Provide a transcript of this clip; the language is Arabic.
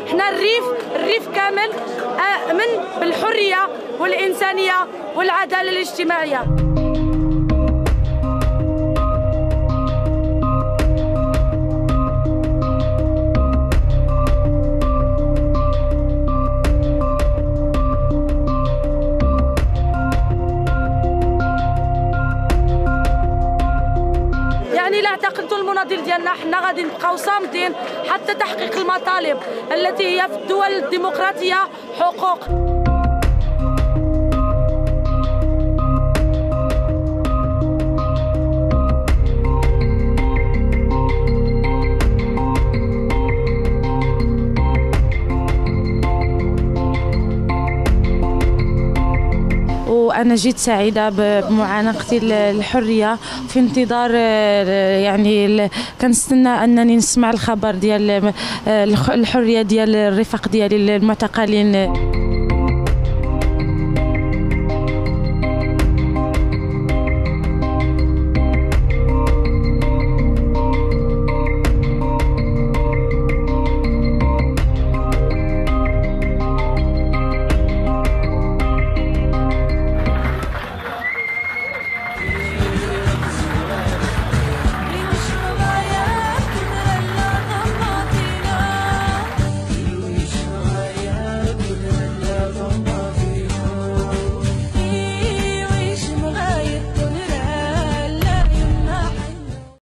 حنا الريف كامل آمن بالحرية والإنسانية والعدالة الاجتماعية. يعني لا اعتقدوا المناضل ديالنا حنا غادي نبقاو صامدين حتى تحقيق المطالب التي هي في الدول الديمقراطية حقوق. وأنا جيت سعيدة بمعانقتي الحرية في انتظار، يعني كنستنى أنني نسمع الخبر ديال الحرية ديال الرفاق ديالي المعتقلين.